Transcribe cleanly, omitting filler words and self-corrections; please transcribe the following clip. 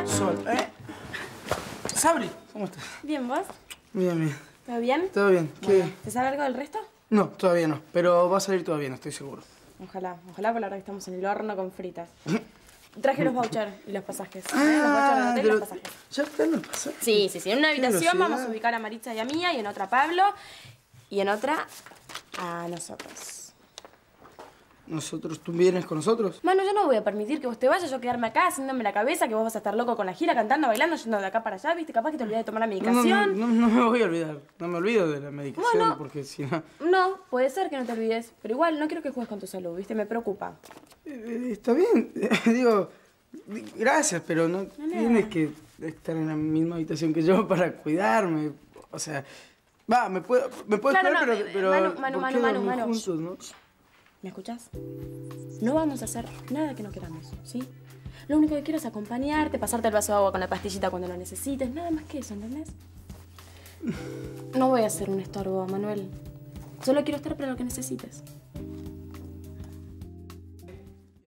Sol, Sabri, ¿cómo estás? Bien, ¿vos? Bien, bien. ¿Todo bien? Todo bien. ¿Qué? Bueno, ¿te sabe algo del resto? No, todavía no. Pero va a salir todo bien, estoy seguro. Ojalá, por la hora que estamos en el horno con fritas. Traje los vouchers y los pasajes. Los vouchers del hotel y los pasajes. ¿Ya están los pasajes? Sí. En una habitación velocidad. vamos a ubicar a Maritza y a Mía, y en otra a Pablo, y en otra a nosotros. ¿Nosotros? ¿Tú vienes con nosotros? Manu, yo no voy a permitir que vos te vayas, yo quedarme acá haciéndome la cabeza, que vos vas a estar loco con la gira, cantando, bailando, yendo de acá para allá, ¿viste? Capaz que te olvides de tomar la medicación. No me voy a olvidar. No me olvido de la medicación, Bueno. porque si no... No, puede ser que no te olvides, pero igual no quiero que juegues con tu salud, ¿viste? Me preocupa. Está bien. Digo, gracias, pero no tienes que estar en la misma habitación que yo para cuidarme. O sea, me puedo Claro, cuidar, no, pero ¿por qué dormir Manu. juntos, no? ¿Me escuchás? No vamos a hacer nada que no queramos, ¿sí? Lo único que quiero es acompañarte, pasarte el vaso de agua con la pastillita cuando lo necesites, nada más que eso, ¿entendés? No voy a ser un estorbo, Manuel. Solo quiero estar para lo que necesites.